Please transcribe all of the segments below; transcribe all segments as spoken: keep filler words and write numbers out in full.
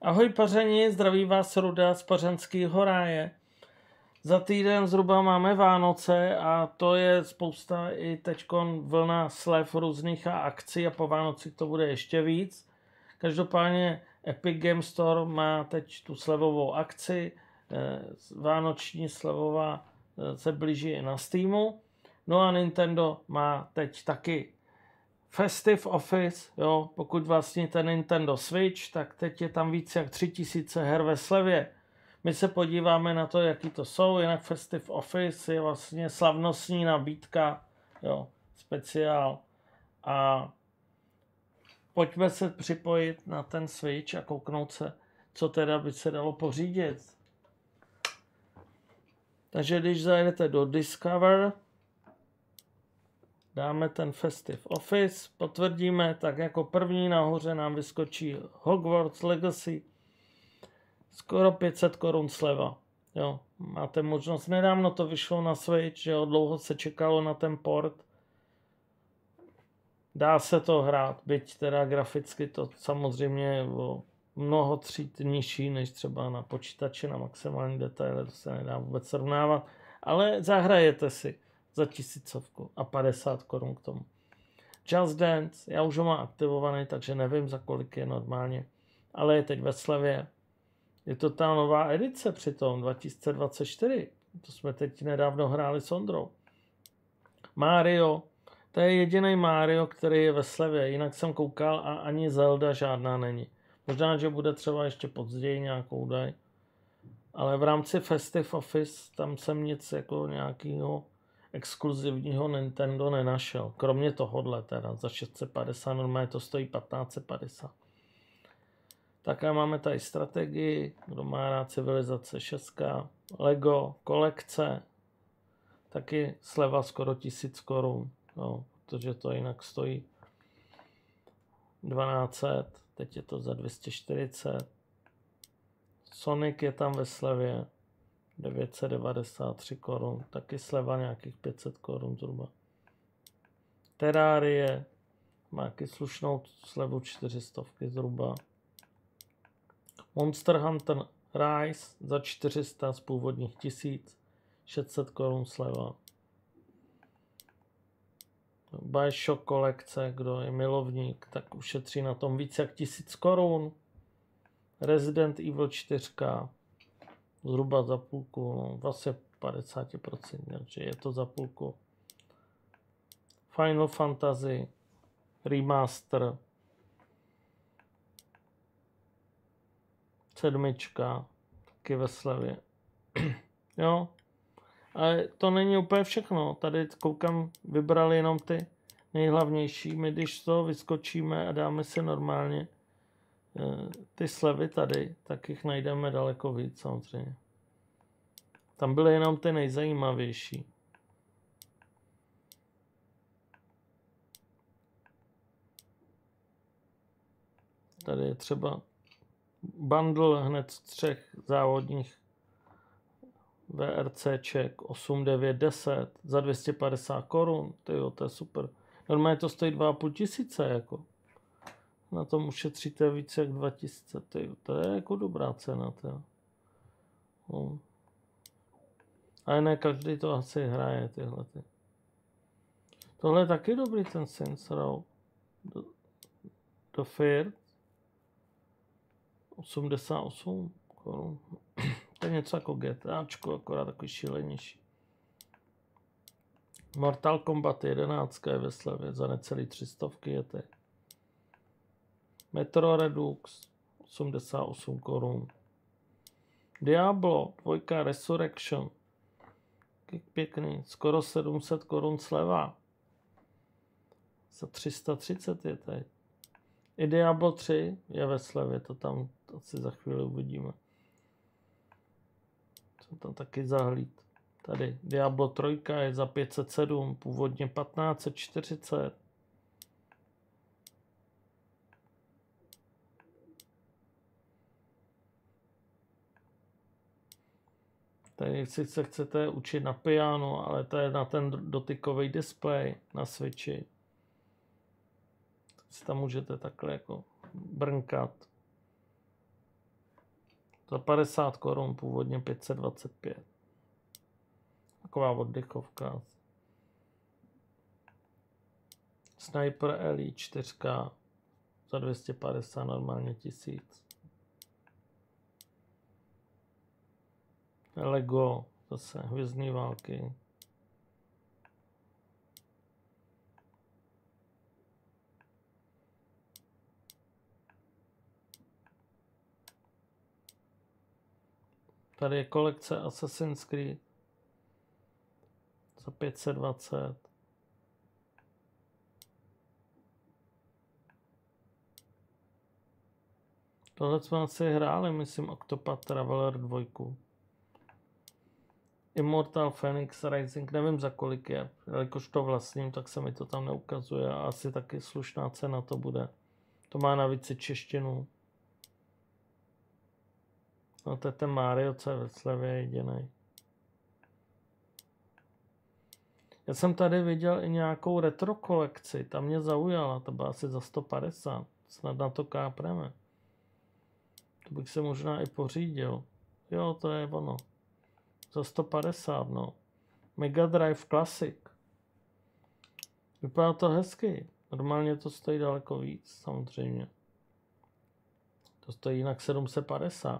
Ahoj pařeni, zdraví vás Ruda z Pařenského ráje. Za týden zhruba máme Vánoce a to je spousta i teďkon vlna slev různých a akcí a po Vánocích to bude ještě víc. Každopádně Epic Games Store má teď tu slevovou akci, vánoční slevová se blíží i na Steamu. No a Nintendo má teď taky Festive Office, jo, pokud vlastníte Nintendo Switch, tak teď je tam víc jak tři tisíce her ve slevě. My se podíváme na to, jaký to jsou, jinak Festive Office je vlastně slavnostní nabídka, jo, speciál. A pojďme se připojit na ten Switch a kouknout se, co teda by se dalo pořídit. Takže když zajdete do Discover, dáme ten Festive Office, potvrdíme, tak jako první nahoře nám vyskočí Hogwarts Legacy, skoro pět set korun sleva. Jo, máte možnost, nedávno to vyšlo na Switch, jo, dlouho se čekalo na ten port. Dá se to hrát, byť teda graficky to samozřejmě je o mnoho tříd nižší, než třeba na počítači, na maximální detaily, to se nedá vůbec srovnávat, ale zahrajete si za tisícovku a padesát korun k tomu. Just Dance, já už ho mám aktivovaný, takže nevím, za kolik je normálně, ale je teď ve slevě. Je to ta nová edice přitom, dva tisíce dvacet čtyři, to jsme teď nedávno hráli s Ondrou. Mario, to je jediný Mario, který je ve slevě, jinak jsem koukal a ani Zelda žádná není. Možná, že bude třeba ještě později nějakou daj, ale v rámci Festive Office tam jsem nic jako nějakého exkluzivního Nintendo nenašel. Kromě tohohle teda, za šest set padesát, normálně to stojí patnáct set padesát. Také máme tady strategii, kdo má rád Civilizace šest, Lego, kolekce, taky sleva skoro tisíc korun, no, protože to jinak stojí dvanáct set, teď je to za dvě stě čtyřicet. Sonic je tam ve slevě, devět set devadesát tři korun, taky sleva nějakých pět set korun zhruba. Terrarie má taky slušnou slevu čtyři sta zhruba. Monster Hunter Rise za čtyři sta z původních tisíc, šest set korun sleva. Bioshock kolekce, kdo je milovník, tak ušetří na tom víc jak tisíc korun. Resident Evil čtyři, zhruba za půlku, no, vlastně padesát procent, takže je to za půlku. Final Fantasy Remaster, sedmička, taky ve slevě. Jo, ale to není úplně všechno, tady koukám, vybrali jenom ty nejhlavnější, my když to vyskočíme a dáme si normálně ty slevy tady, tak jich najdeme daleko víc samozřejmě. Tam byly jenom ty nejzajímavější. Tady je třeba bundle hned z třech závodních VRCček osm, devět, deset za dvě stě padesát korun. Tyjo, to je super. Normálně to stojí dva a půl tisíce jako. Na tom ušetříte více jak dva tisíce. Tyjo, to je jako dobrá cena. Tyjo. No. Ale ne každý to asi hraje tyhle. Ty. Tohle je taky dobrý ten Saints Row. Do, do Fear. osmdesát osm korun. To je něco jako GTAčko, akorát takový šílenější. Mortal Kombat jedenáct je ve slevě, za necelý tři stovky je teď. Metro Redux osmdesát osm korun. Diablo dva Resurrection, pěkný, skoro sedm set korun sleva. Za tři sta třicet je teď. I Diablo tři je ve slevě, to tam asi za chvíli uvidíme. Jsem tam taky zahlíd. Tady Diablo tři je za pět set sedm, původně patnáct set čtyřicet. Tady si se chcete učit na piano, ale to je na ten dotykový displej na Switchi. Si tam můžete takhle jako brnkat. Za padesát korun, původně pět set dvacet pět. Taková oddychovka. Sniper L I čtyři za dvě stě padesát, normálně tisíc. Lego, zase Hvězdné války. Tady je kolekce Assassin's Creed za pět set dvacet. Tohle jsme asi hráli, myslím, Octopath Traveler dva. Immortal Phoenix Rising, nevím za kolik je, jelikož to vlastním, tak se mi to tam neukazuje a asi taky slušná cena to bude. To má navíc i češtinu. No to je ten Mario, co je ve slevě jedinej. Já jsem tady viděl i nějakou retro kolekci, ta mě zaujala, to byla asi za sto padesát, snad na to kápreme. To bych se možná i pořídil. Jo, to je ono. Za sto padesát, no. Mega Drive Classic. Vypadá to hezky. Normálně to stojí daleko víc, samozřejmě. To stojí jinak sedm set padesát.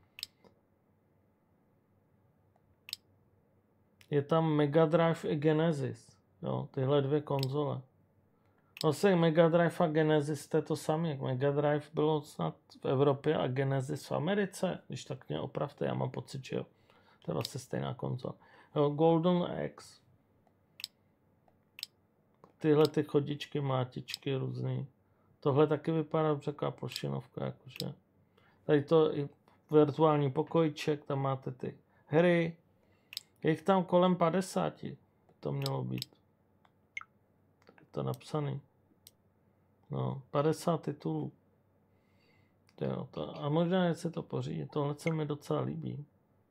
Je tam Mega Drive i Genesis. Jo, tyhle dvě konzole. Vlastně Mega Drive a Genesis to je to samé. Mega Drive bylo snad v Evropě a Genesis v Americe. Když tak mě opravte, já mám pocit, že jo. To je vlastně stejná konzole. Jo, Golden Axe. Tyhle ty chodičky, mátičky různý. Tohle taky vypadá dobře, taková plošinovka, jakože. Tady to i virtuální pokojček, tam máte ty hry. Je jich tam kolem padesáti. To mělo být. Je to napsaný. No, padesát titulů. Jo, to, a možná je si to pořídit. Tohle se mi docela líbí.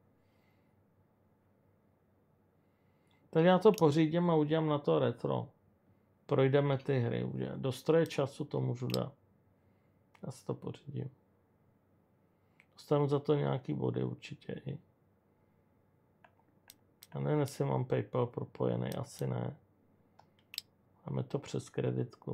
Tak já to pořídím a udělám na to retro. Projdeme ty hry. Do stroje času to můžu dát. Já si to pořídím. Dostanu za to nějaký body určitě i. Já nevím, jestli mám PayPal propojený, asi ne. Máme to přes kreditku.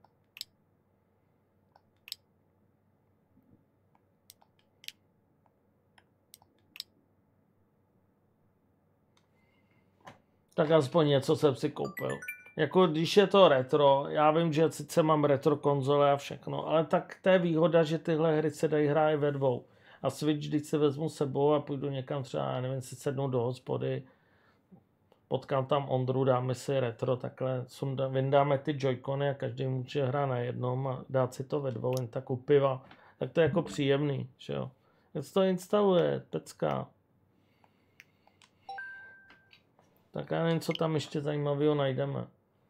Tak aspoň něco jsem si koupil. Jako když je to retro, já vím, že sice mám retro konzole a všechno, ale tak to je výhoda, že tyhle hry se dají hrát i ve dvou. A Switch, když si vezmu sebou a půjdu někam třeba, já nevím, si sednu do hospody, potkám tam Ondru, dáme si retro, takhle sunda, vyndáme ty joycony a každý může hrát na jednom a dát si to ve dvou, jen tak u piva. Tak to je jako příjemný, že jo. Jak se to instaluje, pecka. Tak já nevím, co tam ještě zajímavého najdeme.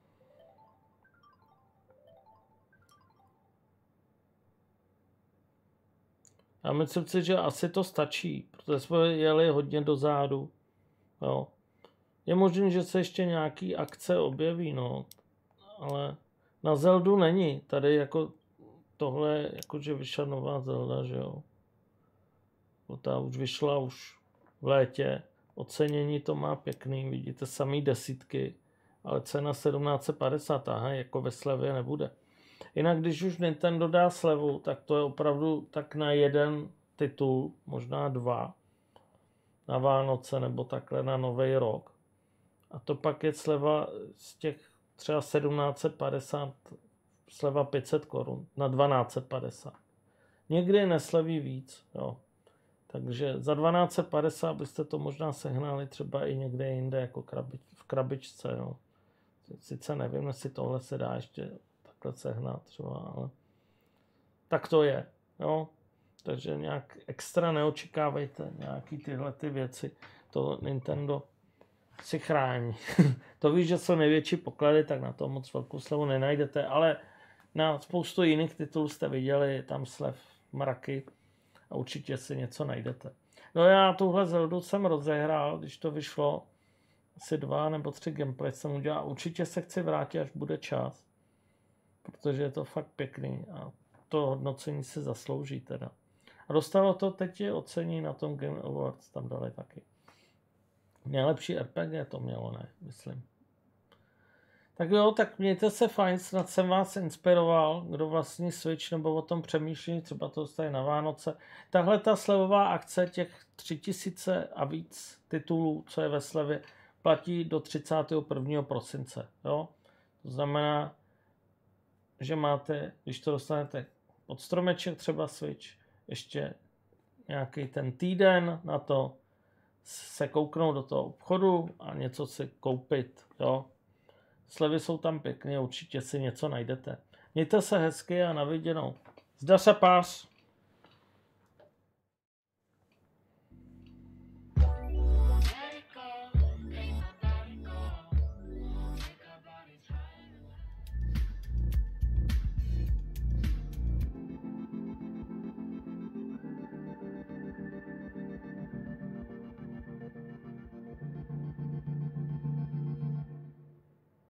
Já myslím si, že asi to stačí, protože jsme jeli hodně dozadu. Jo. Je možné, že se ještě nějaký akce objeví, no, ale na Zeldu není. Tady jako tohle, jakože vyšla nová Zelda, že jo. Ta už vyšla už v létě. Ocenění to má pěkný, vidíte, samý desítky, ale cena sedmnáct set padesát, aha, jako ve slevě nebude. Jinak, když už Nintendo dá slevu, tak to je opravdu tak na jeden titul, možná dva, na Vánoce nebo takhle na Nový rok. A to pak je sleva z těch třeba sedmnáct set padesát, sleva pět set korun na dvanáct set padesát. Někdy nesleví víc, jo. Takže za dvanáct set padesát byste to možná sehnali třeba i někde jinde, jako krabič, v krabičce, jo. Sice nevím, jestli tohle se dá ještě takhle sehnat třeba, ale tak to je, jo. Takže nějak extra neočekávejte nějaký tyhle ty věci. To Nintendo si chrání. To víš, že jsou největší poklady, tak na to moc velkou slevu nenajdete, ale na spoustu jiných titulů jste viděli tam slev mraky a určitě si něco najdete. No já tuhle Zeldu jsem rozehrál, když to vyšlo, asi dva nebo tři gameplay jsem udělal. Určitě se chci vrátit, až bude čas, protože je to fakt pěkný a to hodnocení si zaslouží teda. A dostalo to teď je ocení na tom Game Awards, tam dali taky. Nejlepší R P G to mělo, ne, myslím. Tak jo, tak mějte se fajn, snad jsem vás inspiroval, kdo vlastní Switch nebo o tom přemýšlí, třeba to dostane na Vánoce. Tahle ta slevová akce těch tři tisíce a víc titulů, co je ve slevě, platí do třicátého prvního prosince. Jo? To znamená, že máte, když to dostanete pod stromeček třeba Switch, ještě nějaký ten týden na to se kouknout do toho obchodu a něco si koupit. Jo? Slevy jsou tam pěkné, určitě si něco najdete. Mějte se hezky a na viděnou. Zdař a pář.